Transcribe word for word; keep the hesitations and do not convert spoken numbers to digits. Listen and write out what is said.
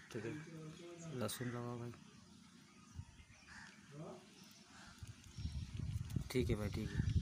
ठीक है, लहसुन लगाओ भाई। ठीक है भाई, ठीक है।